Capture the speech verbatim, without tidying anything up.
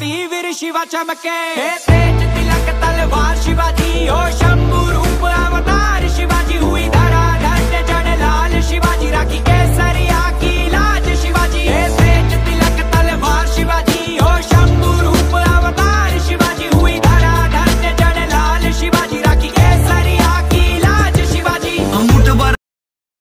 वीर शिवा चमके, तेज तिलक तलवार शिवाजी, ओ शंभू